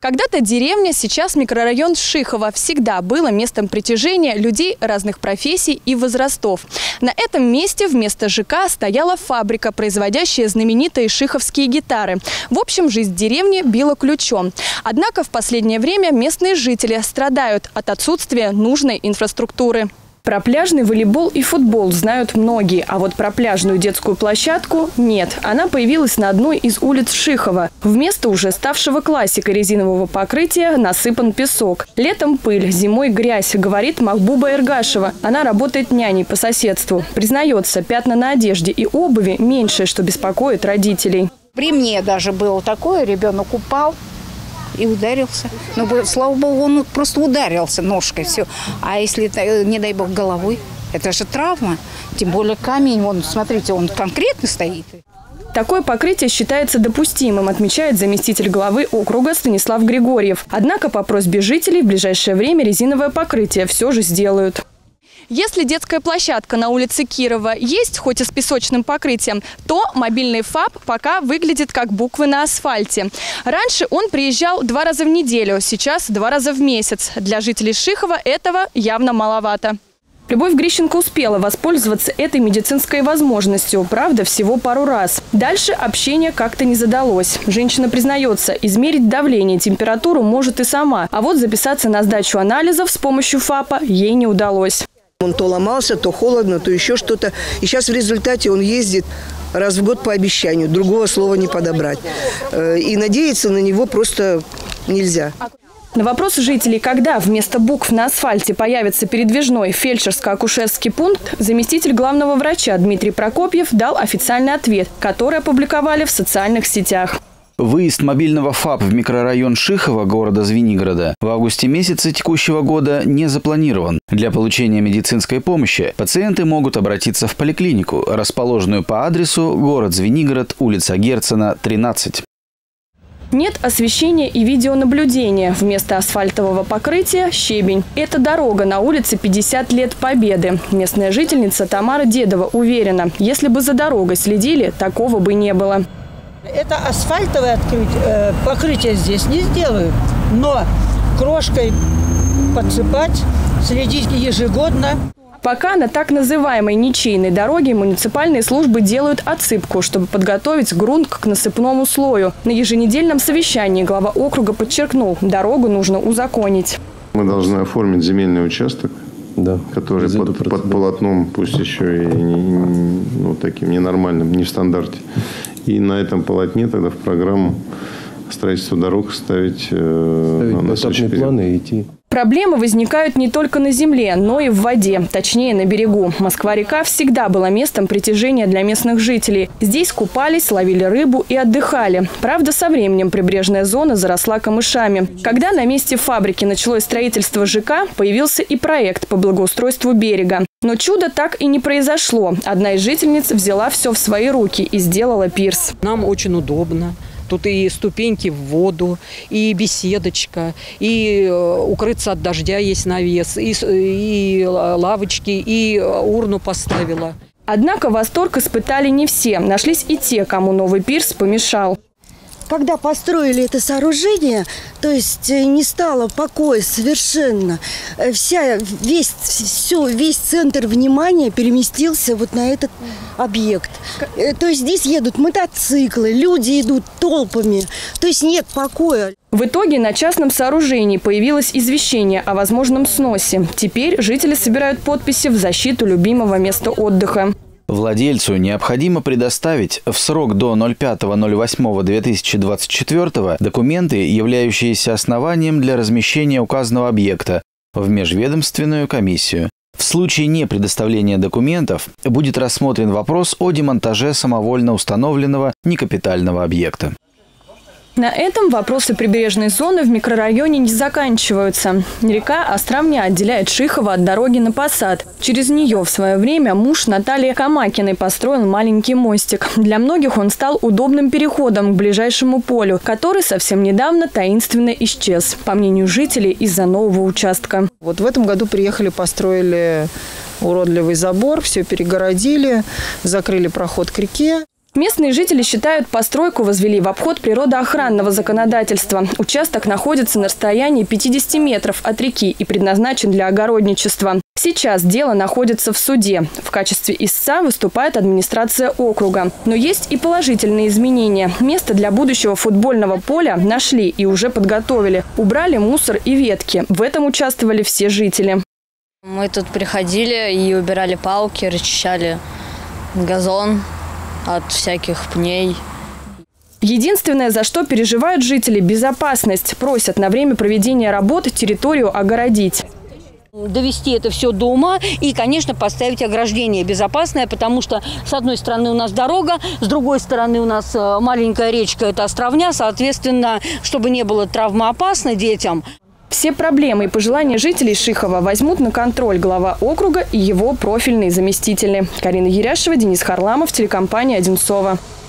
Когда-то деревня, сейчас микрорайон Шихово, всегда было местом притяжения людей разных профессий и возрастов. На этом месте вместо ЖК стояла фабрика, производящая знаменитые шиховские гитары. В общем, жизнь деревни била ключом. Однако в последнее время местные жители страдают от отсутствия нужной инфраструктуры. Про пляжный волейбол и футбол знают многие, а вот про пляжную детскую площадку нет. Она появилась на одной из улиц Шихова. Вместо уже ставшего классикой резинового покрытия насыпан песок. Летом пыль, зимой грязь, говорит Махбуба Эргашева. Она работает няней по соседству. Признается, пятна на одежде и обуви меньшее, что беспокоит родителей. При мне даже было такое, ребенок упал и ударился. Но, слава богу, он просто ударился ножкой, все. А если, не дай бог, головой, это же травма. Тем более камень, вон, смотрите, он конкретно стоит. Такое покрытие считается допустимым, отмечает заместитель главы округа Станислав Григорьев. Однако по просьбе жителей в ближайшее время резиновое покрытие все же сделают. Если детская площадка на улице Кирова есть, хоть и с песочным покрытием, то мобильный ФАП пока выглядит как буквы на асфальте. Раньше он приезжал 2 раза в неделю, сейчас 2 раза в месяц. Для жителей Шихова этого явно маловато. Любовь Грищенко успела воспользоваться этой медицинской возможностью, правда, всего пару раз. Дальше общение как-то не задалось. Женщина признается, измерить давление, температуру может и сама, а вот записаться на сдачу анализов с помощью ФАПа ей не удалось. Он то ломался, то холодно, то еще что-то. И сейчас в результате он ездит раз в год по обещанию. Другого слова не подобрать. И надеяться на него просто нельзя. На вопрос жителей, когда вместо букв на асфальте появится передвижной фельдшерско-акушерский пункт, заместитель главного врача Дмитрий Прокопьев дал официальный ответ, который опубликовали в социальных сетях. Выезд мобильного ФАП в микрорайон Шихово города Звенигорода в августе месяце текущего года не запланирован. Для получения медицинской помощи пациенты могут обратиться в поликлинику, расположенную по адресу город Звенигород, улица Герцена, 13. Нет освещения и видеонаблюдения. Вместо асфальтового покрытия – щебень. Это дорога на улице 50 лет Победы. Местная жительница Тамара Дедова уверена, если бы за дорогой следили, такого бы не было. Это асфальтовое покрытие здесь не сделают, но крошкой подсыпать, следить ежегодно. Пока на так называемой ничейной дороге муниципальные службы делают отсыпку, чтобы подготовить грунт к насыпному слою. На еженедельном совещании глава округа подчеркнул, дорогу нужно узаконить. Мы должны оформить земельный участок, да, который под полотном, пусть еще и таким ненормальным, не в стандарте. И на этом полотне тогда в программу строительства дорог ставить этапные планы и идти. Проблемы возникают не только на земле, но и в воде, точнее на берегу. Москва-река всегда была местом притяжения для местных жителей. Здесь купались, ловили рыбу и отдыхали. Правда, со временем прибрежная зона заросла камышами. Когда на месте фабрики началось строительство ЖК, появился и проект по благоустройству берега. Но чудо так и не произошло. Одна из жительниц взяла все в свои руки и сделала пирс. Нам очень удобно. Тут и ступеньки в воду, и беседочка, и укрыться от дождя есть навес, и лавочки, и урну поставила. Однако восторг испытали не все. Нашлись и те, кому новый пирс помешал. Когда построили это сооружение, то есть не стало покоя совершенно. Весь центр внимания переместился вот на этот объект. То есть здесь едут мотоциклы, люди идут толпами. То есть нет покоя. В итоге на частном сооружении появилось извещение о возможном сносе. Теперь жители собирают подписи в защиту любимого места отдыха. Владельцу необходимо предоставить в срок до 05.08.2024 документы, являющиеся основанием для размещения указанного объекта, в межведомственную комиссию. В случае непредоставления документов будет рассмотрен вопрос о демонтаже самовольно установленного некапитального объекта. На этом вопросы прибрежной зоны в микрорайоне не заканчиваются. Река Островня отделяет Шихово от дороги на Посад. Через нее в свое время муж Натальи Камакиной построил маленький мостик. Для многих он стал удобным переходом к ближайшему полю, который совсем недавно таинственно исчез, по мнению жителей, из-за нового участка. Вот в этом году приехали, построили уродливый забор, все перегородили, закрыли проход к реке. Местные жители считают, постройку возвели в обход природоохранного законодательства. Участок находится на расстоянии 50 метров от реки и предназначен для огородничества. Сейчас дело находится в суде. В качестве истца выступает администрация округа. Но есть и положительные изменения. Место для будущего футбольного поля нашли и уже подготовили. Убрали мусор и ветки. В этом участвовали все жители. Мы тут приходили и убирали палки, расчищали газон от всяких пней. Единственное, за что переживают жители – безопасность. Просят на время проведения работ территорию огородить. Довести это все до ума и, конечно, поставить ограждение безопасное, потому что с одной стороны у нас дорога, с другой стороны у нас маленькая речка – это островня, соответственно, чтобы не было травмоопасно детям. Все проблемы и пожелания жителей Шихова возьмут на контроль глава округа и его профильные заместители. Карина Еряшева, Денис Харламов, телекомпания «Одинцово».